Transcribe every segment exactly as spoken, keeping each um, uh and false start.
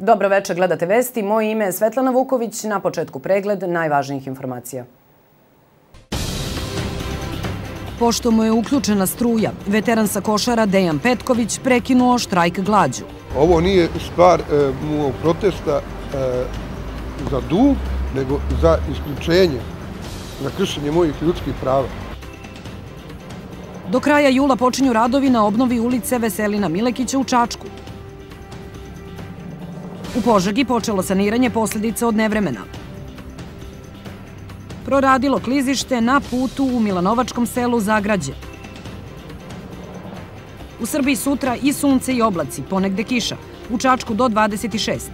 Dobro večer, gledate vesti. Moje ime je Svetlana Vuković. Na početku pregled najvažnijih informacija. Pošto mu je uključena struja, veteran sa Košara Dejan Petković prekinuo štrajk glađu. Ovo nije stvar mog protesta za dug, nego za isključenje, za kršenje mojih ljudskih prava. Do kraja jula počinju radovi na obnovi ulice Veselina Milekića u Čačku. U Požegi počelo saniranje posljedica od nevremena. Proradilo klizište na putu u Milanovačkom selu Zagrađe. U Srbiji sutra i sunce i oblaci, ponegde kiša. U Čačku do dvadeset šest.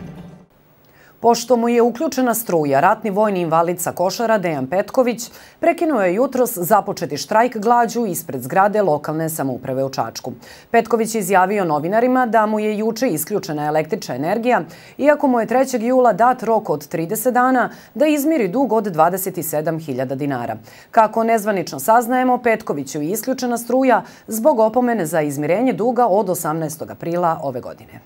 Pošto mu je uključena struja, ratni vojni invalid sa Košara Dejan Petković prekinuo je jutros započeti štrajk glađu ispred zgrade lokalne samouprave u Čačku. Petković je izjavio novinarima da mu je juče isključena električna energija, iako mu je trećeg jula dat rok od trideset dana da izmiri dug od dvadeset sedam hiljada dinara. Kako nezvanično saznajemo, Petkoviću je isključena struja zbog opomene za izmirenje duga od osamnaestog aprila ove godine.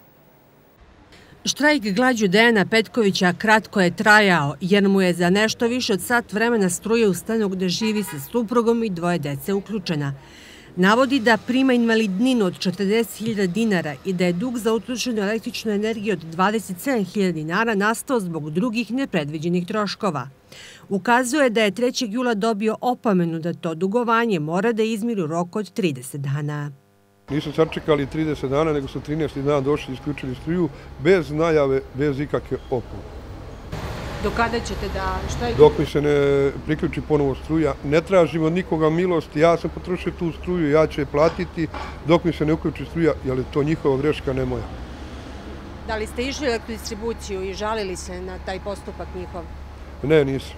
Štrajk glađu Dejana Petkovića kratko je trajao, jer mu je za nešto više od sat vremena struje u stanu gde živi sa suprugom i dvoje dece uključena. Navodi da prima invalidninu od četrdeset hiljada dinara i da je dug za uključenu električnu energiju od dvadeset sedam hiljada dinara nastao zbog drugih nepredviđenih troškova. Ukazuje da je trećeg jula dobio opomenu da to dugovanje mora da izmiri u roku od trideset dana. Nisu sačekali trideset dana, nego su trinaesti dan došli i isključili struju bez najave, bez ikakve opomene. Do kada ćete da... Dok mi se ne priključi ponovo struja, ne tražim od nikoga milosti, ja sam potrošio tu struju, ja ću je platiti dok mi se ne uključi struja, jer je to njihova greška, ne moja. Da li ste išli u elektrodistribuciju i žalili se na taj postupak njihov? Ne, nisam.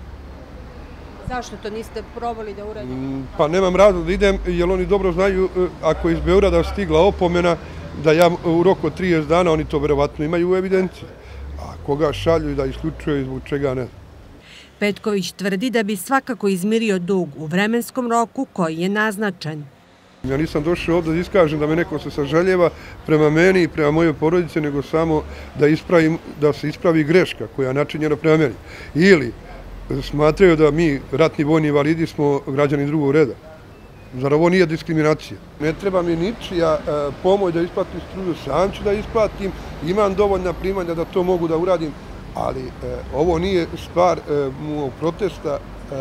Zašto to niste probali da uradite? Pa nemam razlog da idem, jer oni dobro znaju, ako iz Beograda stigla opomena, da ja u roku od trideset dana, oni to verovatno imaju u evidenciji. A koga šalju da isključuju i zbog čega ne. Petković tvrdi da bi svakako izmirio dug u vremenskom roku koji je naznačen. Ja nisam došao ovdje da iskažem da me neko se sažaljeva prema meni i prema mojoj porodici, nego samo da se ispravi greška koja je načinjena prema meni. Ili smatraju da mi, ratni vojni invalidi, smo građani drugog reda. Zar ovo nije diskriminacija? Ne treba mi ničija pomoć da isplatim struju, sam ću da isplatim, imam dovoljna primanja da to mogu da uradim, ali ovo nije stvar mog protesta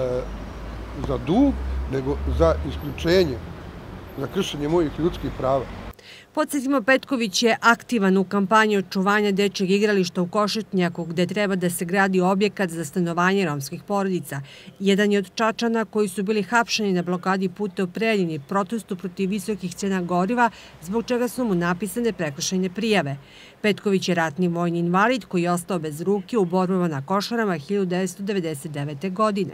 za dug, nego za isključenje, za kršenje mojih ljudskih prava. Podsjetimo, Petković je aktivan u kampanji očuvanja dečjeg igrališta u Košetnjaku, gde treba da se gradi objekat za stanovanje romskih porodica. Jedan je od Čačana koji su bili hapšeni na blokadi puta u Preljini protestu protiv visokih cena goriva, zbog čega su mu napisane prekršajne prijave. Petković je ratni vojni invalid koji je ostao bez ruke u borbama na Košarama hiljadu devetsto devedeset devete. godine.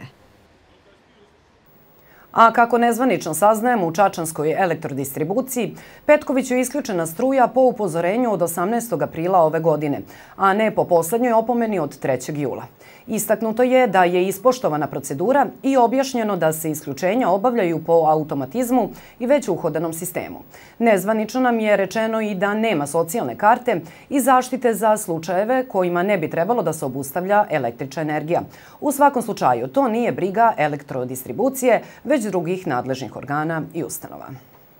A kako nezvanično saznajemo u čačanskoj elektrodistribuciji, Petkoviću je isključena struja po upozorenju od osamnaestog aprila ove godine, a ne po poslednjoj opomeni od trećeg jula. Istaknuto je da je ispoštovana procedura i objašnjeno da se isključenja obavljaju po automatizmu i već uhodanom sistemu. Nezvanično nam je rečeno i da nema socijalne karte i zaštite za slučajeve kojima ne bi trebalo da se obustavlja električna energija. U svakom slučaju, to nije briga elektrodistribucije, već drugih nadležnih organa i ustanova.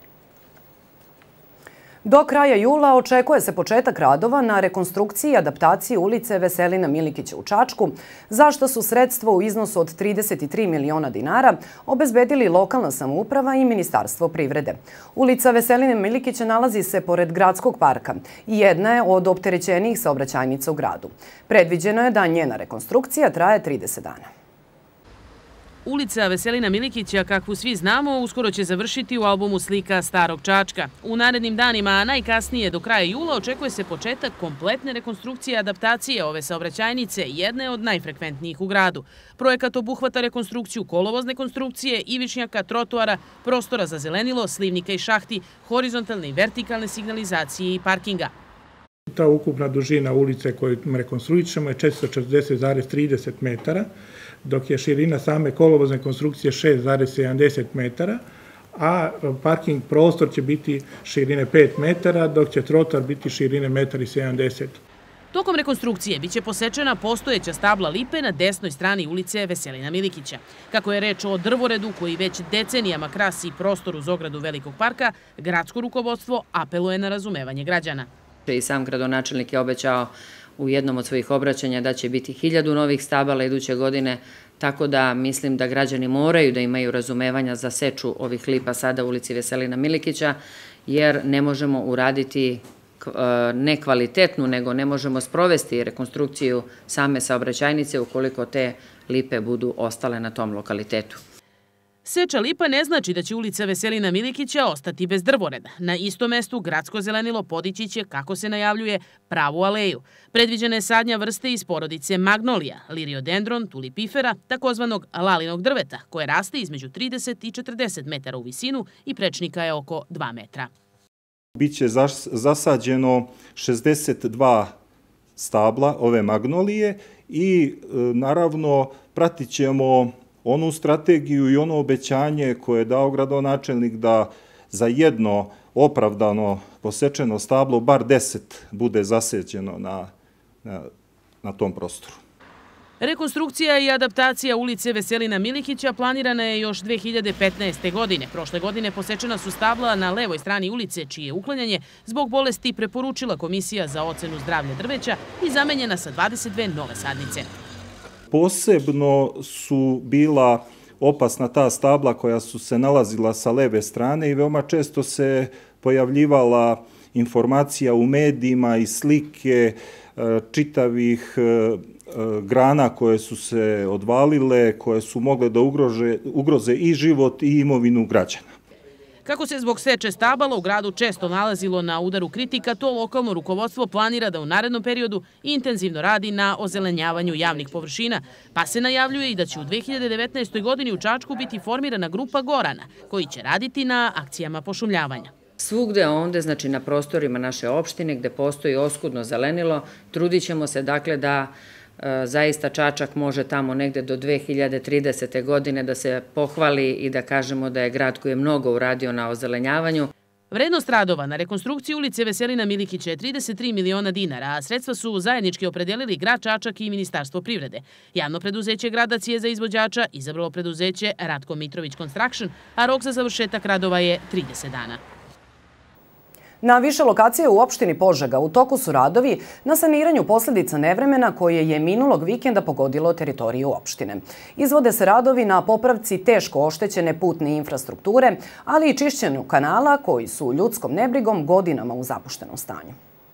Do kraja jula očekuje se početak radova na rekonstrukciji i adaptaciji ulice Veselina Milikića u Čačku, za što su sredstvo u iznosu od trideset tri miliona dinara obezbedili lokalna samouprava i Ministarstvo privrede. Ulica Veselina Milikića nalazi se pored gradskog parka i jedna je od opterećenijih saobraćajnica u gradu. Predviđeno je da njena rekonstrukcija traje trideset dana. Ulica Veselina Milikića, kakvu svi znamo, uskoro će završiti u albumu slika Starog Čačka. U narednim danima, a najkasnije do kraja jula, očekuje se početak kompletne rekonstrukcije i adaptacije ove saobraćajnice, jedne od najfrekventnijih u gradu. Projekat obuhvata rekonstrukciju kolovozne konstrukcije, ivičnjaka, trotoara, prostora za zelenilo, slivnika i šahti, horizontalne i vertikalne signalizacije i parkinga. Ta ukupna dužina ulice koju rekonstruićemo je četiristo četrdeset zarez trideset metara, dok je širina same kolovozne konstrukcije šest zarez sedamdeset metara, a parking prostor će biti širine pet metara, dok će trotoar biti širine jedan sedamdeset metara. Tokom rekonstrukcije biće posečena postojeća stabla lipe na desnoj strani ulice Veselina Milikića. Kako je reč o drvoredu koji već decenijama krasi prostor uz ogradu Velikog parka, gradsko rukovodstvo apeluje na razumevanje građana. I sam gradonačelnik je obećao u jednom od svojih obraćanja da će biti hiljadu novih stabala iduće godine, tako da mislim da građani moraju da imaju razumevanja za seču ovih lipa sada u ulici Veselina Milikića, jer ne možemo uraditi nekvalitetnu, nego ne možemo sprovesti rekonstrukciju same saobraćajnice ukoliko te lipe budu ostale na tom lokalitetu. Seča lipa ne znači da će ulica Veselina Milikića ostati bez drvoreda. Na istom mestu gradsko zelenilo podići će, kako se najavljuje, pravu aleju. Predviđena je sadnja vrste iz porodice magnolija, liriodendron, tulipifera, takozvanog lalinog drveta, koje raste između trideset i četrdeset metara u visinu i prečnika je oko dva metra. Biće zasađeno šezdeset dva stabla ove magnolije i naravno pratit ćemo onu strategiju i ono obećanje koje je dao gradonačelnik da za jedno opravdano posečeno stablo bar deset bude zaseđeno na, na, na tom prostoru. Rekonstrukcija i adaptacija ulice Veselina Milikića planirana je još dve hiljade petnaeste. godine. Prošle godine posečena su stabla na levoj strani ulice, čije uklanjanje zbog bolesti preporučila Komisija za ocenu zdravlja drveća i zamenjena sa dvadeset dve nove sadnice. Posebno su bila opasna ta stabla koja su se nalazila sa leve strane i veoma često se pojavljivala informacija u medijima i slike čitavih grana koje su se odvalile, koje su mogle da ugrože, ugroze i život i imovinu građana. Kako se zbog seče stabala u gradu često nalazilo na udaru kritika, to lokalno rukovodstvo planira da u narednom periodu intenzivno radi na ozelenjavanju javnih površina, pa se najavljuje i da će u dve hiljade devetnaestoj. godini u Čačku biti formirana grupa Gorana, koji će raditi na akcijama pošumljavanja. Svugde onde, znači na prostorima naše opštine gde postoji oskudno zelenilo, trudit ćemo se dakle da zaista Čačak može tamo negde do dve hiljade tridesete. godine da se pohvali i da kažemo da je grad koji je mnogo uradio na ozelenjavanju. Vrednost radova na rekonstrukciji ulice Veselina Milikića je trideset tri miliona dinara, a sredstva su zajednički opredelili grad Čačak i Ministarstvo privrede. Javno preduzeće Gradac je za izvođača izabralo preduzeće Ratko Mitrović Construction, a rok za završetak radova je trideset dana. Na više lokacije u opštini Požega u toku su radovi na saniranju posljedica nevremena koje je minulog vikenda pogodilo teritoriju opštine. Izvode se radovi na popravci teško oštećene putne infrastrukture, ali i čišćenju kanala koji su ljudskom nebrigom godinama u zapuštenom stanju.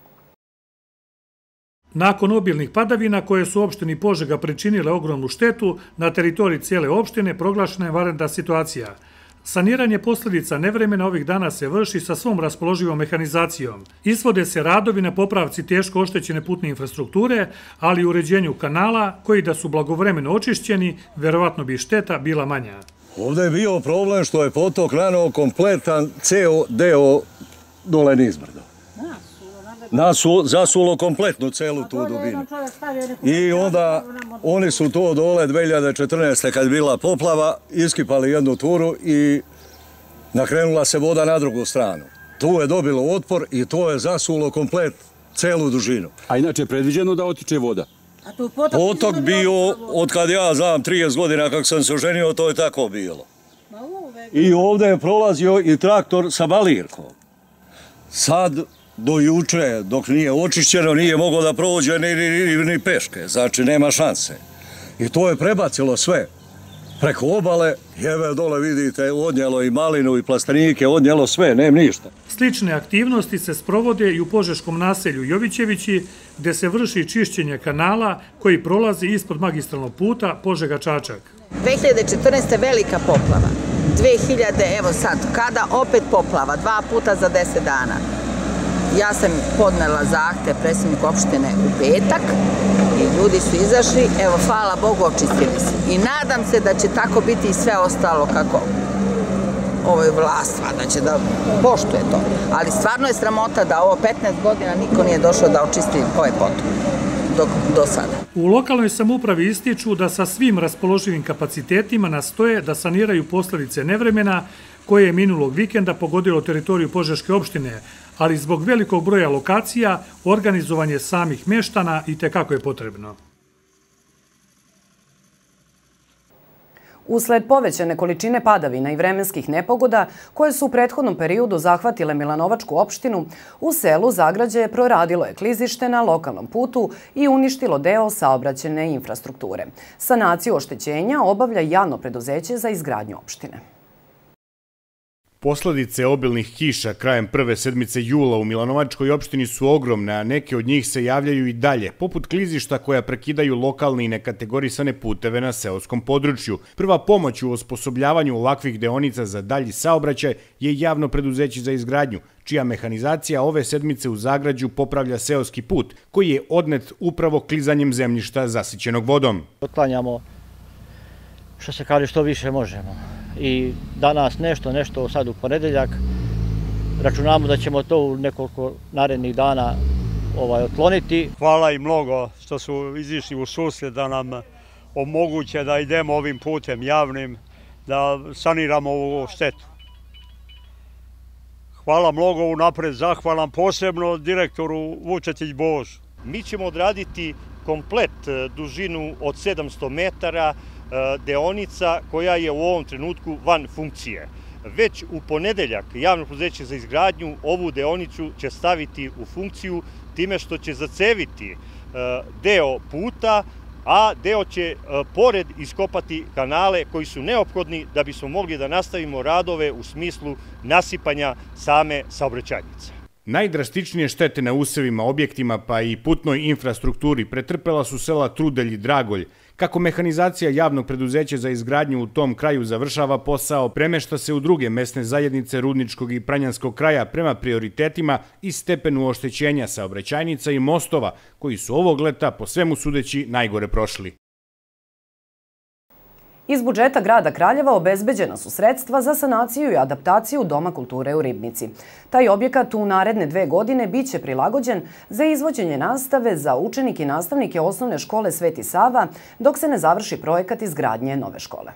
Nakon obilnih padavina koje su opštini Požega pričinile ogromnu štetu, na teritoriji cijele opštine proglašena je vanredna situacija. Saniranje posljedica nevremena ovih dana se vrši sa svom raspoloživom mehanizacijom. Izvode se radovi na popravci teško oštećene putne infrastrukture, ali i uređenju kanala koji da su blagovremeno očišćeni, verovatno bi šteta bila manja. Ovdje je bio problem što je potok nanuo kompletan ceo deo dole nizbrdo. Zasulo kompletnu celu tu dubinu. I onda oni su to dole dve hiljade četrnaeste. kad je bila poplava, iskipali jednu turu i nakrenula se voda na drugu stranu. Tu je dobilo otpor i to je zasulo komplet celu dužinu. A inače je predviđeno da otiče voda? Potok bio, od kad ja znam trideset godina kako sam se oženio, to je tako bilo. I ovdje je prolazio i traktor sa balirkom. Sad do juče, dok nije očišćeno, nije moglo da prođe ni, ni, ni peške, znači nema šanse. I to je prebacilo sve preko obale, jeve dole vidite, odnjelo i malinu i plastenike, odnjelo sve, nema ništa. Slične aktivnosti se sprovode i u požeškom naselju Jovićevići, gde se vrši čišćenje kanala koji prolazi ispod magistralnog puta Požega-Čačak. dve hiljade četrnaeste. velika poplava, dve hiljade. evo sad, kada opet poplava, dva puta za deset dana. Ja sam podnela zahtev predsjedniku opštine u petak i ljudi su izašli, evo, hvala Bogu, očistili se. I nadam se da će tako biti i sve ostalo kako ovoj vlast, da će da poštuje to. Ali stvarno je sramota da ovo petnaest godina niko nije došao da očisti ovaj potok do sada. U lokalnoj samoupravi ističu da sa svim raspoloživim kapacitetima nastoje da saniraju posljedice nevremena koje je minulog vikenda pogodilo teritoriju Požeške opštine, ali zbog velikog broja lokacija organizovanje samih meštana i tekako je potrebno. Usled povećane količine padavina i vremenskih nepogoda, koje su u prethodnom periodu zahvatile Milanovačku opštinu, u selu Zagrađe proradilo je klizište na lokalnom putu i uništilo deo saobraćajne infrastrukture. Sanaciju oštećenja obavlja javno preduzeće za izgradnju opštine. Posledice obilnih kiša krajem prve sedmice jula u Milanovačkoj opštini su ogromne, a neke od njih se javljaju i dalje, poput klizišta koja prekidaju lokalne i nekategorisane puteve na seoskom području. Prva pomoć u osposobljavanju ovakvih deonica za dalji saobraćaj je javno preduzeće za izgradnju, čija mehanizacija ove sedmice u Zagrađu popravlja seoski put, koji je odnet upravo klizanjem zemljišta zasićenog vodom. Otklanjamo, što se kaže, što više možemo. I danas nešto, nešto sad u ponedeljak. Računamo da ćemo to u nekoliko narednih dana otkloniti. Hvala im mnogo što su izišli u susret da nam omoguće da idemo ovim putem javnim, da saniramo ovu štetu. Hvala mnogo unapred, zahvalam posebno direktoru Vučetić Božu. Mi ćemo odraditi komplet dužinu od sedamsto metara deonica koja je u ovom trenutku van funkcije. Već u ponedeljak javno preduzeće za izgradnju ovu deonicu će staviti u funkciju time što će zaceviti deo puta, a deo će pored iskopati kanale koji su neophodni da bismo mogli da nastavimo radove u smislu nasipanja same saobraćajnice. Najdrastičnije štete na usevima, objektima pa i putnoj infrastrukturi pretrpela su sela Trudelj i Dragolj. Kako mehanizacija javnog preduzeća za izgradnju u tom kraju završava posao, premešta se u druge mesne zajednice Rudničkog i Pranjanskog kraja prema prioritetima i stepenu oštećenja saobraćajnica i mostova, koji su ovog leta, po svemu sudeći, najgore prošli. Iz budžeta grada Kraljeva obezbeđena su sredstva za sanaciju i adaptaciju Doma kulture u Ribnici. Taj objekat u naredne dve godine biće prilagođen za izvođenje nastave za učenike i nastavnike osnovne škole Sveti Sava, dok se ne završi projekat izgradnje nove škole.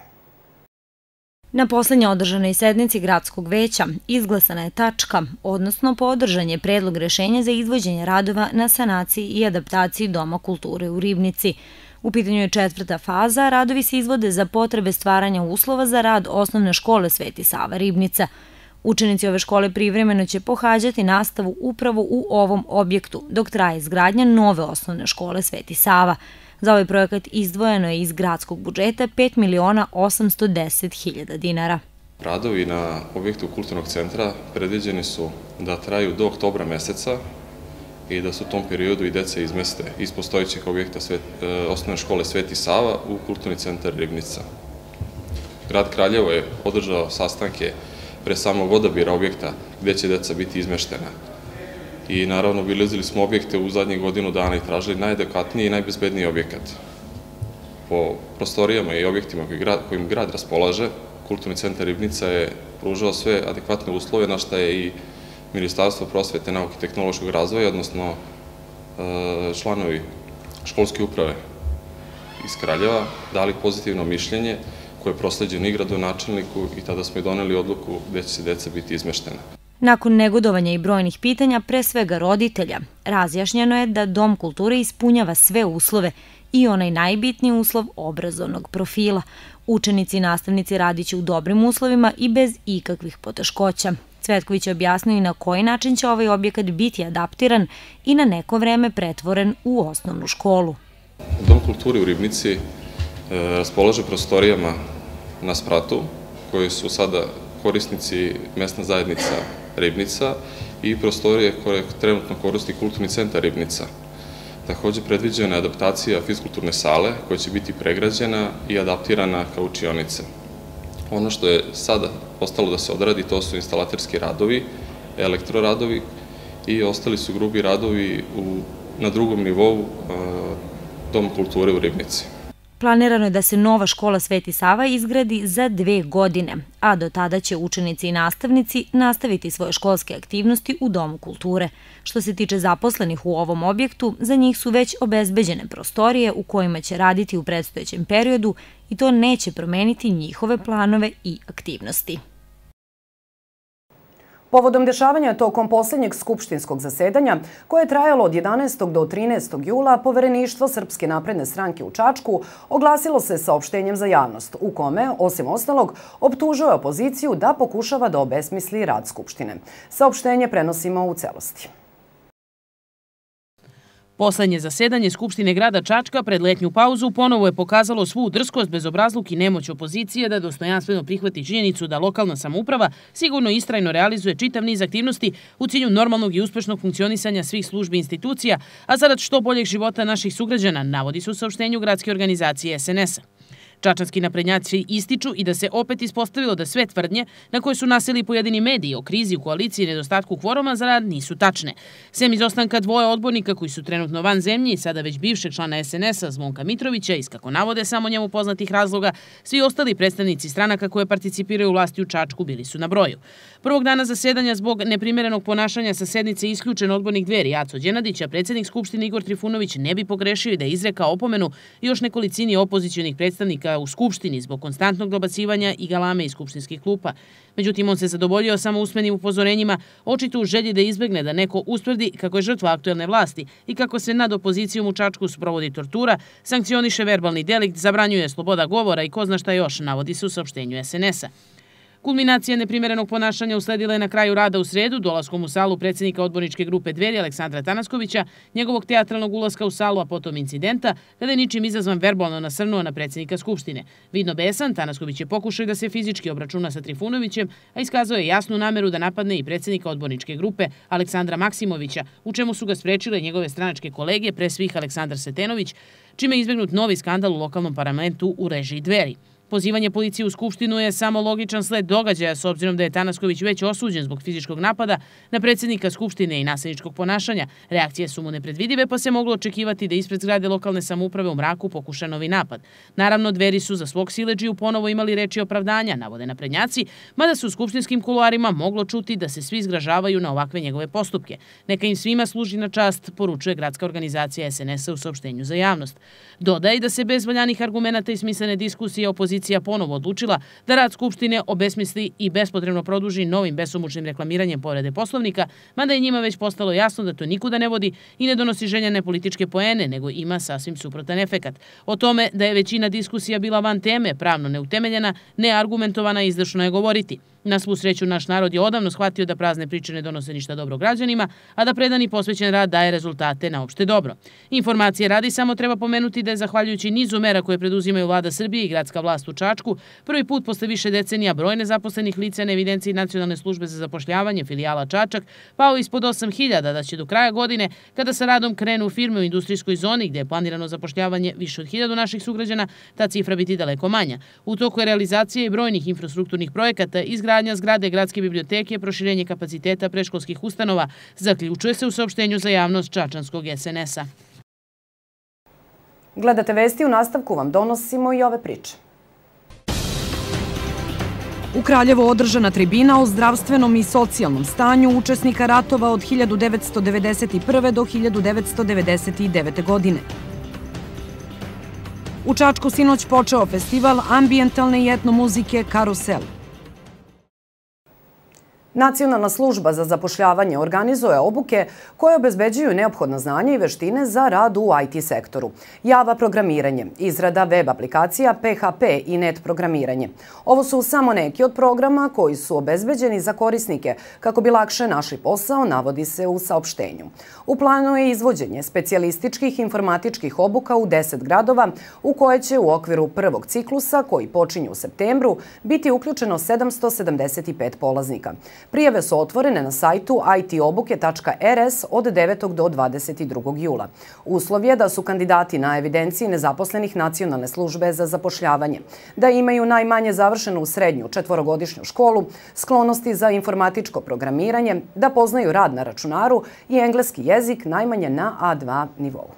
Na poslednje održanoj sednici gradskog veća izglasana je tačka, odnosno podržan je predlog rešenja za izvođenje radova na sanaciji i adaptaciji Doma kulture u Ribnici. U pitanju je četvrta faza, radovi se izvode za potrebe stvaranja uslova za rad osnovne škole Sveti Sava Ribnica. Učenici ove škole privremeno će pohađati nastavu upravo u ovom objektu, dok traje izgradnja nove osnovne škole Sveti Sava. Za ovaj projekat izdvojeno je iz gradskog budžeta pet miliona osamsto deset hiljada dinara. Radovi na objektu kulturnog centra predviđeni su da traju do oktobra meseca i da se u tom periodu i deca izmeste iz postojećeg objekta osnovne škole Sveti Sava u kulturni centar Ribnica. Grad Kraljevo je održao sastanke pre samog odabira objekta gde će deca biti izmeštena. I naravno obilazili smo objekte u zadnjih godinu dana i tražili najadekvatniji i najbezbedniji objekat. Po prostorijama i objektima kojim grad raspolaže, kulturni centar Ribnica je pružao sve adekvatne uslove, na šta je i Ministarstvo prosvete, nauke i tehnološkog razvoja, odnosno članovi školske uprave iz Kraljeva, dali pozitivno mišljenje koje je prosleđeno i gradonačelniku i tada smo i doneli odluku gde će se deca biti izmeštena. Nakon negodovanja i brojnih pitanja, pre svega roditelja, razjašnjeno je da Dom kulture ispunjava sve uslove i onaj najbitniji uslov obrazovnog profila. Učenici i nastavnici radiće u dobrim uslovima i bez ikakvih poteškoća. Cvetković je objasnio i na koji način će ovaj objekat biti adaptiran i na neko vreme pretvoren u osnovnu školu. Dom kulture u Ribnici raspolaže prostorijama na spratu, koji su sada korisnici mesna zajednica Ribnica i prostorije koje trenutno koristi kulturni centar Ribnica. Takođe predviđena je adaptacija fiskulturne sale koja će biti pregrađena i adaptirana kao učionice. Ono što je sada ostalo da se odradi, to su instalaterski radovi, elektroradovi i ostali su grubi radovi na drugom nivou Doma kulture u Ribnici. Planirano je da se nova škola Sveti Sava izgradi za dve godine, a do tada će učenici i nastavnici nastaviti svoje školske aktivnosti u Domu kulture. Što se tiče zaposlenih u ovom objektu, za njih su već obezbeđene prostorije u kojima će raditi u predstojećem periodu i to neće promeniti njihove planove i aktivnosti. Povodom dešavanja tokom posljednjeg skupštinskog zasedanja, koje je trajalo od jedanaestog do trinaestog jula, Povereništvo Srpske napredne stranke u Čačku oglasilo se saopštenjem za javnost, u kome, osim ostalog, optužuje opoziciju da pokušava da obesmisli rad Skupštine. Saopštenje prenosimo u celosti. Poslednje zasedanje Skupštine grada Čačka pred letnju pauzu ponovo je pokazalo svu drskost, bezobrazluk i nemoć opozicije da dostojanstveno prihvati činjenicu da lokalna samouprava sigurno istrajno realizuje čitav niz aktivnosti u cilju normalnog i uspešnog funkcionisanja svih službi i institucija, a zarad što boljeg života naših sugrađana, navodi se u saopštenju gradske organizacije S N S-a. Čačanski naprednjaci ističu i da se opet ispostavilo da sve tvrdnje na koje su naseli pojedini mediji o krizi u koaliciji i nedostatku kvoruma za rad nisu tačne. Sem izostanka dvoje odbornika koji su trenutno van zemlji i sada već bivšeg člana S N S-a Zvonka Mitrovića, iz kako navode samo njemu poznatih razloga, svi ostali predstavnici stranaka koje participiraju u vlasti u Čačku bili su na broju. Prvog dana zasedanja zbog neprimerenog ponašanja sa sednice isključen odbornik Dveri Aco Đenadić, a predsjednik Skupštine Igor Trifunović ne bi pogrešio i da je izrekao opomenu još nekolicini opozicionih predstavnika u Skupštini zbog konstantnog dobacivanja i galame iz skupštinskih klupa. Međutim, on se zadovoljio samo usmenim upozorenjima, očito u želji da izbegne da neko ustvrdi kako je žrtva aktuelne vlasti i kako se nad opozicijom u Čačku sprovodi tortura, sankcioniše verbalni delikt, zabranjuje sloboda govora i ko zna šta još, navodi se u saopštenju S N S-a. Kulminacija neprimerenog ponašanja usledila je na kraju rada u sredu, dolaskom u salu predsjednika odborničke grupe Dveri Aleksandra Tanaskovića, njegovog teatralnog ulaska u salu, a potom incidenta, kada je ničim izazvan verbalno nasrnuo na predsjednika Skupštine. Vidno besan, Tanasković je pokušao da se fizički obračuna sa Trifunovićem, a iskazao je jasnu nameru da napadne i predsjednika odborničke grupe Aleksandra Maksimovića, u čemu su ga sprečile njegove stranačke kolege, pre svih Aleksandar Setenović, čime je izbegnut novi skandal u lokalnom parlamentu u režiji Dveri. Pozivanje policije u Skupštinu je samo logičan sled događaja, s obzirom da je Tanasković već osuđen zbog fizičkog napada na predsjednika Skupštine i nasilničkog ponašanja. Reakcije su mu nepredvidive, pa se moglo očekivati da ispred zgrade lokalne samouprave u mraku pokuša novi napad. Naravno, Dveri su za svog siledžiju ponovo imali reči opravdanja, navode naprednjaci, mada su u skupštinskim kuloarima moglo čuti da se svi izgražavaju na ovakve njegove postupke. Neka im svima služi na čast, poručuje gradska organizacija S N S-a u saopštenju za javnost. Dodaje da se bez valjanih argumenata i smislene diskusije opozicija ponovo odlučila da rad Skupštine obesmisli i bespotrebno produži novim besomučnim reklamiranjem povrede Poslovnika, mada je njima već postalo jasno da to nikuda ne vodi i ne donosi željene političke poene, nego ima sasvim suprotan efekat. O tome da je većina diskusija bila van teme, pravno neutemeljena, neargumentovana, izdašno je govoriti. Na svu sreću, naš narod je odavno shvatio da prazne priče ne donose ništa dobro građanima, a da predan i posvećen rad daje rezultate na opšte dobro. Informacije radi, samo treba pomenuti da je zahvaljujući nizu mera koje preduzimaju vlada Srbije i gradska vlast u Čačku, prvi put posle više decenija broj nezaposlenih lica na evidenciji Nacionalne službe za zapošljavanje filijala Čačak pao ispod osam hiljada, da će do kraja godine, kada sa radom krenu firme u industrijskoj zoni gde je planirano zapošljavanje više od hiljadu naših sugrađana, ta cifra biti daleko manja. U toku je realizacije i brojnih infrastrukturnih projekata, izgradnja zgrade gradske biblioteke, proširenje kapaciteta predškolskih ustanova, zaključuje se u saopštenju za javnost čačanskog S N S-a. Gledate vesti, u nastavku vam donosimo i ove priče. U Kraljevu održana tribina o zdravstvenom i socijalnom stanju učesnika ratova od hiljadu devetsto devedeset prve do hiljadu devetsto devedeset devete. godine. U Čačku sinoć počeo festival ambijentalne i etnomuzike Karusel. Nacionalna služba za zapošljavanje organizuje obuke koje obezbeđuju neophodna znanja i veštine za rad u I T sektoru. Java programiranje, izrada web aplikacija, P H P i net programiranje. Ovo su samo neki od programa koji su obezbeđeni za korisnike kako bi lakše našli posao, navodi se u saopštenju. U planu je izvođenje specijalističkih informatičkih obuka u deset gradova u koje će u okviru prvog ciklusa, koji počinje u septembru, biti uključeno sedamsto sedamdeset pet polaznika. Prijave su otvorene na sajtu i t obuke tačka r s od devetog do dvadeset drugog jula. Uslov je da su kandidati na evidenciji nezaposlenih Nacionalne službe za zapošljavanje, da imaju najmanje završenu srednju četvorogodišnju školu, sklonosti za informatičko programiranje, da poznaju rad na računaru i engleski jezik najmanje na A dva nivou.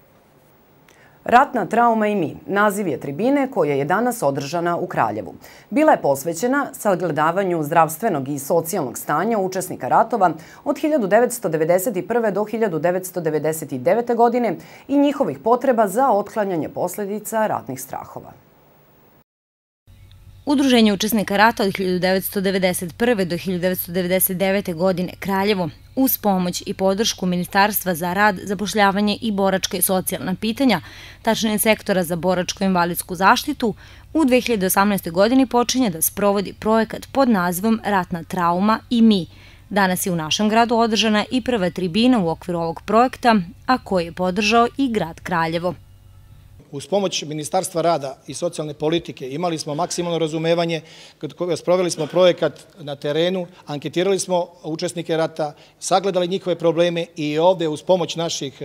Ratna trauma i mi, naziv je tribine koja je danas održana u Kraljevu. Bila je posvećena sagledavanju zdravstvenog i socijalnog stanja učesnika ratova od hiljadu devetsto devedeset prve. do hiljadu devetsto devedeset devete. godine i njihovih potreba za otklanjanje posljedica ratnih strahova. Udruženje učesnika rata od hiljadu devetsto devedeset prve do hiljadu devetsto devedeset devete. godine Kraljevo, uz pomoć i podršku Ministarstva za rad, zapošljavanje i boračka i socijalna pitanja, tačnije sektora za boračko-invalidsku zaštitu, u dve hiljade osamnaestoj. godini počinje da sprovodi projekat pod nazivom Ratna trauma i mi. Danas je u našem gradu održana i prva tribina u okviru ovog projekta, a koji je podržao i grad Kraljevo. Uz pomoć Ministarstva rada i socijalne politike imali smo maksimalno razumevanje, sproveli smo projekat na terenu, anketirali smo učesnike rata, sagledali njihove probleme i ovde uz pomoć naših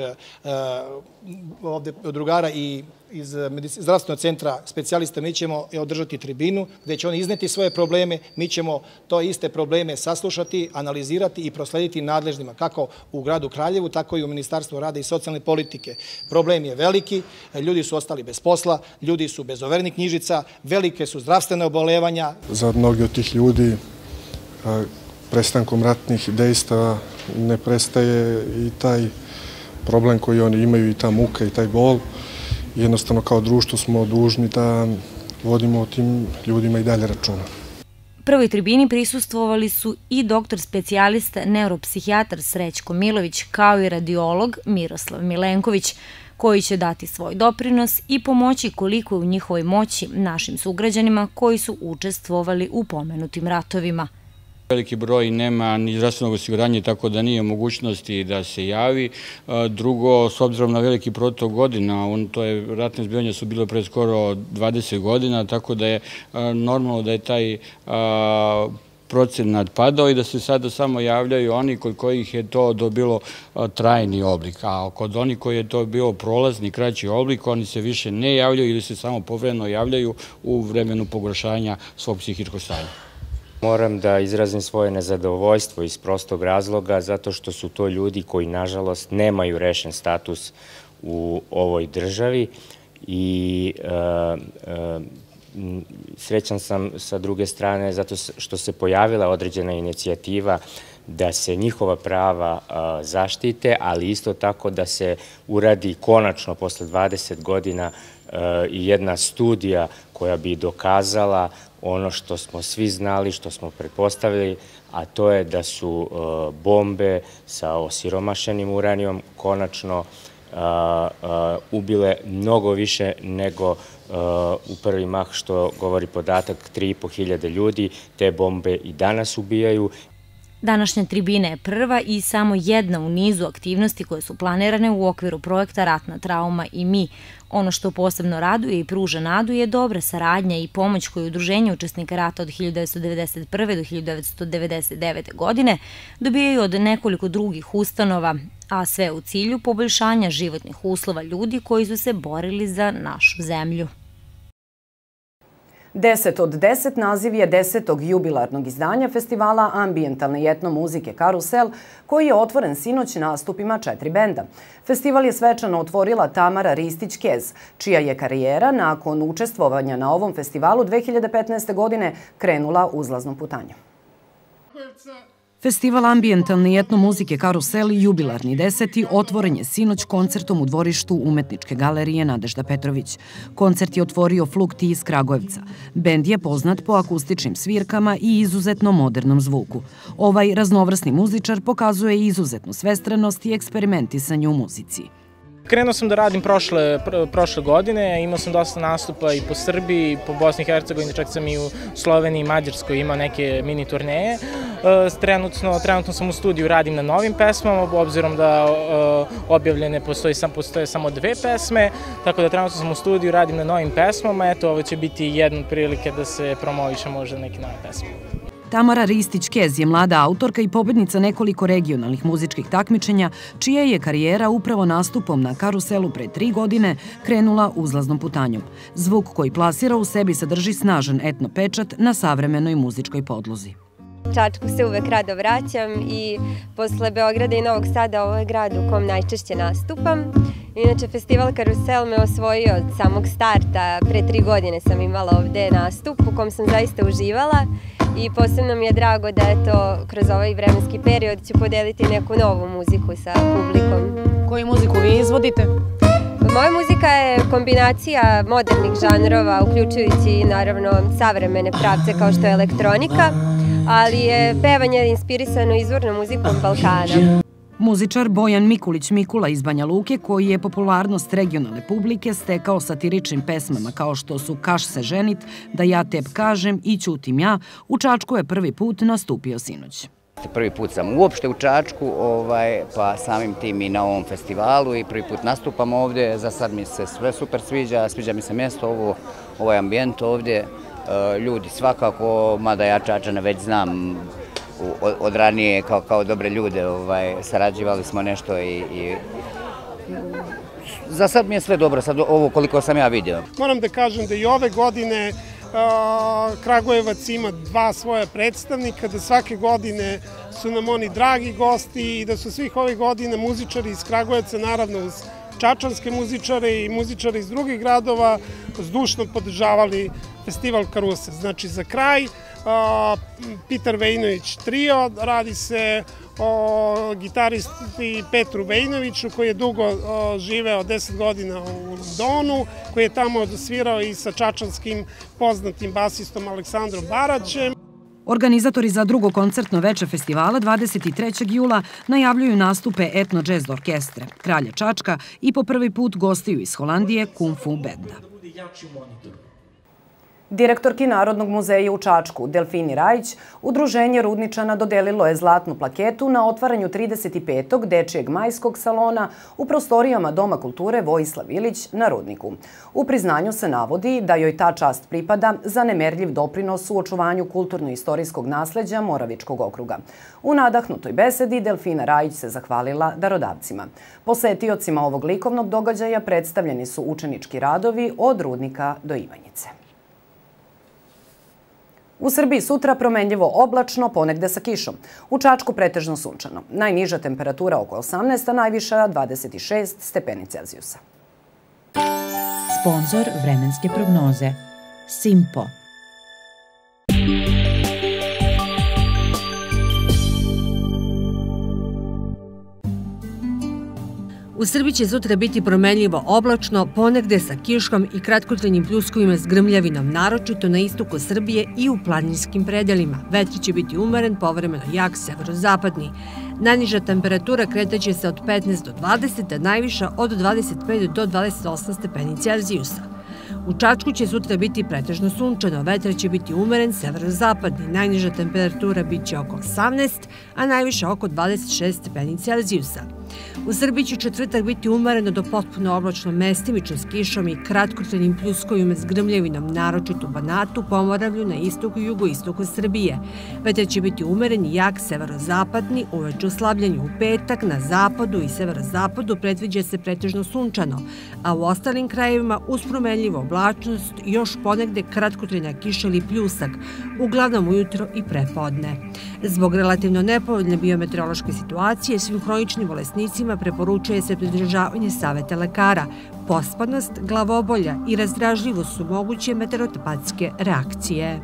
drugara i iz zdravstvenog centra specijalista mi ćemo održati tribinu gde će oni izneti svoje probleme, mi ćemo to iste probleme saslušati, analizirati i proslediti nadležnima, kako u gradu Kraljevu, tako i u Ministarstvu rada i socijalne politike. Problem je veliki, ljudi su ostali bez posla, ljudi su bez overenih knjižica, velike su zdravstvene obolevanja. Za mnogi od tih ljudi prestankom ratnih dejstava ne prestaje i taj problem koji oni imaju i ta muka i taj bol. Jednostavno kao društvo smo dužni da vodimo o tim ljudima i dalje računa. Prvoj tribini prisustvovali su i doktor specijalista neuropsihijatar Srećko Milović, kao i radiolog Miroslav Milenković, koji će dati svoj doprinos i pomoći koliko je u njihovoj moći našim sugrađanima koji su učestvovali u pomenutim ratovima. Veliki broj nema ni zdravstvenog osiguranja, tako da nije mogućnosti da se javi. Drugo, s obzirom na veliki protok godina, to je ratne zbivanja su bile pre skoro dvadeset godina, tako da je normalno da je taj procenat padao i da se sada samo javljaju oni kod kojih je to dobilo trajni oblik. A kod onih koji je to bio prolazni, kraći oblik, oni se više ne javljaju ili se samo povremeno javljaju u vremenu pogoršanja svog psihičkog stanja. Moram da izrazim svoje nezadovoljstvo iz prostog razloga zato što su to ljudi koji, nažalost, nemaju rešen status u ovoj državi i srećan sam sa druge strane zato što se pojavila određena inicijativa da se njihova prava zaštite, ali isto tako da se uradi konačno posle dvadeset godina i jedna studija koja bi dokazala ono što smo svi znali, što smo pretpostavili, a to je da su bombe sa osiromašenim uranijom konačno ubile mnogo više nego u prvi mah, što govori podatak tri i po hiljade ljudi. Te bombe i danas ubijaju. Današnja tribina je prva i samo jedna u nizu aktivnosti koje su planirane u okviru projekta Ratna trauma i mi. Ono što posebno raduje i pruža nadu je dobra saradnja i pomoć koju Udruženje učesnika rata od hiljadu devetsto devedeset prve. do hiljadu devetsto devedeset devete. godine dobijaju od nekoliko drugih ustanova, a sve u cilju poboljšanja životnih uslova ljudi koji su se borili za našu zemlju. deset od deset naziv je desetog jubilarnog izdanja festivala ambijentalne i etno muzike Karusel, koji je otvoren sinoć nastupima četiri benda. Festival je svečano otvorila Tamara Ristić-Kez, čija je karijera nakon učestvovanja na ovom festivalu dve hiljade petnaeste. godine krenula uzlaznom putanjom. Festival ambijentalne i etno muzike Karusel, jubilarni deseti, otvoren je sinoć koncertom u dvorištu Umetničke galerije Nadežda Petrović. Koncert je otvorio Flukti iz Kragujevca. Bend je poznat po akustičnim svirkama i izuzetno modernom zvuku. Ovaj raznovrsni muzičar pokazuje izuzetnu svestrenost i eksperimentisanje u muzici. Krenuo sam da radim prošle, prošle godine, imao sam dosta nastupa i po Srbiji, po Bosni i Hercegovini, čak sam i u Sloveniji i Mađarskoj imao neke mini turneje. Trenutno, trenutno sam u studiju, radim na novim pesmama, obzirom da objavljene postoje, postoje samo dve pesme, tako da trenutno sam u studiju, radim na novim pesmama, eto ovo će biti jedna prilike da se promoviše možda neke nove pesme. Tamara Ristić-Kez je mlada autorka i pobednica nekoliko regionalnih muzičkih takmičenja, čija je karijera upravo nastupom na Karuselu pre tri godine krenula uzlaznom putanjom. Zvuk koji plasira u sebi sadrži snažan etno pečat na savremenoj muzičkoj podlozi. Čačku se uvek rado vraćam i posle Beograda i Novog Sada ovo je grad u kom najčešće nastupam. Inače, festival Karusel me osvojio od samog starta. Pre tri godine sam imala ovde nastup u kom sam zaista uživala i posebno mi je drago da eto, kroz ovaj vremenski period ću podeliti neku novu muziku sa publikom. Koju muziku vi izvodite? Moja muzika je kombinacija modernih žanrova, uključujući naravno savremene pravce kao što je elektronika, ali je pevanje inspirisano izvornom muzikom Balkana. Muzičar Bojan Mikulić Mikula iz Banja Luke, koji je popularnost regionalne publike stekao satiričnim pesmama kao što su Kaš se ženit, Da ja teb kažem i Ćutim ja, u Čačku je prvi put nastupio sinoć. Prvi put sam uopšte u Čačku, pa samim tim i na ovom festivalu i prvi put nastupam ovdje. Za sad mi se sve super sviđa, sviđa mi se mjesto, ovaj ambijent ovdje, ljudi svakako, mada ja Čačane već znam od ranije kao dobre ljude, sarađivali smo nešto i za sad mi je sve dobro, sad ovo koliko sam ja vidio. Moram da kažem da i ove godine Kragujevac ima dva svoja predstavnika, da svake godine su nam oni dragi gosti i da su svih ovih godina muzičari iz Kragujevca, naravno uz čačanske muzičare i muzičare iz drugih gradova, zdušno podržavali festival Karusel. Znači za kraj, Petar Vejnović trio, radi se o gitaristi Petru Vejnoviću koji je dugo živeo deset godina u Londonu, koji je tamo svirao i sa čačanskim poznatim basistom Aleksandrom Baraćem. Organizatori za drugo koncertno veče festivala dvadeset trećeg jula najavljuju nastupe etno-džez orkestre Kralja Čačka i po prvi put gostiju iz Holandije Kung Fu benda. Direktorki Narodnog muzeja u Čačku, Delfini Rajić, Udruženje Rudničana dodelilo je zlatnu plaketu na otvaranju trideset petog dečijeg majskog salona u prostorijama Doma kulture Vojislav Ilić na Rudniku. U priznanju se navodi da joj ta čast pripada za nemerljiv doprinos u očuvanju kulturno-istorijskog nasleđa Moravičkog okruga. U nadahnutoj besedi Delfina Rajić se zahvalila darodavcima. Posetiocima ovog likovnog događaja predstavljeni su učenički radovi od Rudnika do Ivanjice. U Srbiji sutra promenljivo oblačno, ponegde sa kišom. U Čačku pretežno sunčano. Najniža temperatura oko osamnaest, a najviša dvadeset šest stepeni Celzijusa. Sponzor vremenske prognoze Simpo. U Srbiji će sutra biti promenljivo oblačno, ponegde sa kiškom i kratkotrajnim pljuskovima s grmljavinom, naročito na istoku Srbije i u planinskim predelima. Vetar će biti umeren, povremeno jak severozapadni. Najniža temperatura kretaće se od petnaest do dvadeset, a najviša od dvadeset pet do dvadeset osam stepeni Celzijusa. U Čačku će sutra biti pretežno sunčano, vetar će biti umeren, severozapadni. Najniža temperatura bit će oko osamnaest, a najviša oko dvadeset šest stepeni Celzijusa. U Srbiji će četvrtak biti umereno do potpuno oblačno, mestimično s kišom i kratkotrajnim pljuskovima s grmljavinom, naročito u Banatu, Pomoravlju, na istoku i jugoistoku Srbije. Vetar će biti umeren i jak severozapadni, uveče u slabljenju. U petak na zapadu i severozapadu predviđa se pretežno sunčano, a u ostalim krajevima uz promenljivu oblačnost još ponegde kratkotrajna kiša ili pljusak, uglavnom ujutro i prepodne. Zbog relativno nepovoljne biometeorološke situacije, svim hroničnim bolesnicima preporučuje se pridržavanje saveta lekara. Pospanost, glavobolja i razdražljivost su moguće meteoropatske reakcije.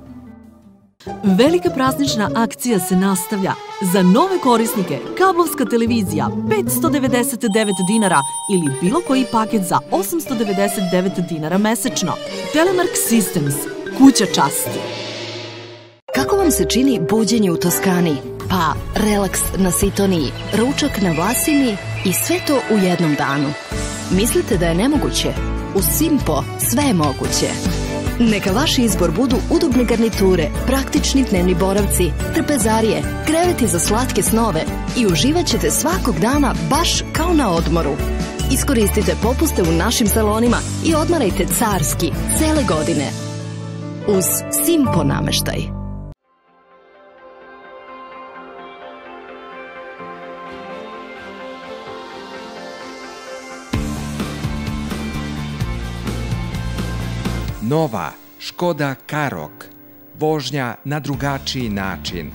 Velika praznična akcija se nastavlja. Za nove korisnike kablovska televizija petsto devedeset devet dinara ili bilo koji paket za osamsto devedeset devet dinara mesečno. Telemark Systems, kuća časti. Kako vam se čini buđenje u Toskani? Pa, relaks na Sitoniji, ručak na Vlasini i sve to u jednom danu. Mislite da je nemoguće? U Simpo sve je moguće. Neka vaš izbor budu udobne garniture, praktični dnevni boravci, trpezarije, kreveti za slatke snove i uživat ćete svakog dana baš kao na odmoru. Iskoristite popuste u našim salonima i odmarajte carski cele godine. Uz Simpo nameštaj. Nova Škoda Karoq. Vožnja na drugačiji način.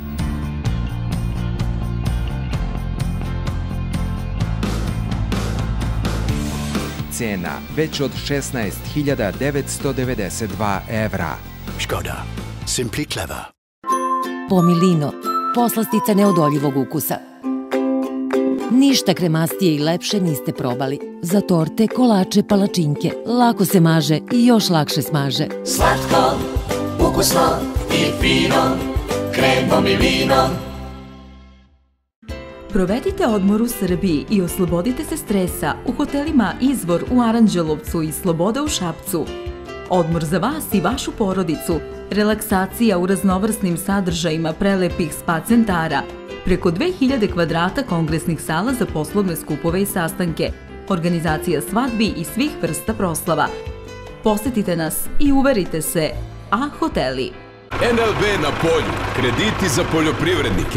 Cena već od šesnaest hiljada devetsto devedeset dva evra. Škoda. Simply clever. Pomilino. Poslastica neodoljivog ukusa. Ništa kremastije i lepše niste probali. Za torte, kolače, palačinke. Lako se maže i još lakše smaže. Slatko, ukusno i fino, kremom i vinom. Provedite odmor u Srbiji i oslobodite se stresa u hotelima Izvor u Aranđelovcu i Sloboda u Šapcu. Odmor za vas i vašu porodicu, relaksacija u raznovrsnim sadržajima prelepih spa centara, preko dve hiljade kvadrata kongresnih sala za poslovne skupove i sastanke, organizacija svadbi i svih vrsta proslava. Posetite nas i uverite se, A hoteli. N L B na polju, krediti za poljoprivrednike.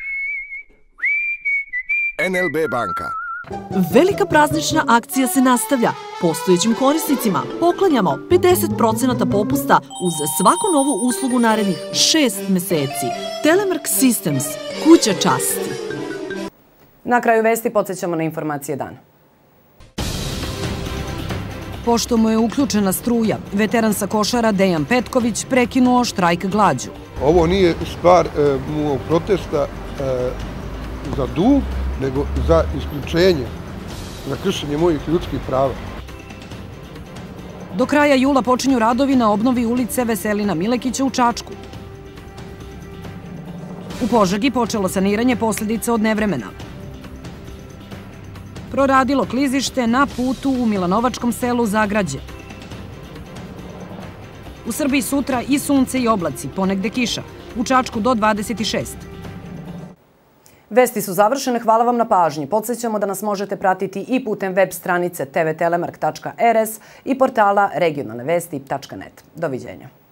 N L B banka. Velika praznična akcija se nastavlja. Postojećim korisnicima poklanjamo pedeset procenata popusta uz svaku novu uslugu narednih šest meseci. Telemark Systems, kuća časti. Na kraju vesti podsjećamo na informacije dana. Pošto mu je uključena struja, veteran sa Košara Dejan Petković prekinuo štrajk glađu. Ovo nije stvar mu protesta za dug, nego za isključenje, za kršenje mojih ljudskih prava. Do kraja jula počinju radovi na obnovi ulice Veselina Milekića u Čačku. U Požegi počelo saniranje posljedica od nevremena. Proradilo klizište na putu u Milanovačkom selu Zagrađe. U Srbiji sutra i sunce i oblaci, ponegde kiša. U Čačku do dvadeset šest. Vesti su završene, hvala vam na pažnji. Podsjećamo da nas možete pratiti i putem web stranice t v telemark tačka r s i portala regionalne vesti tačka net. Doviđenja.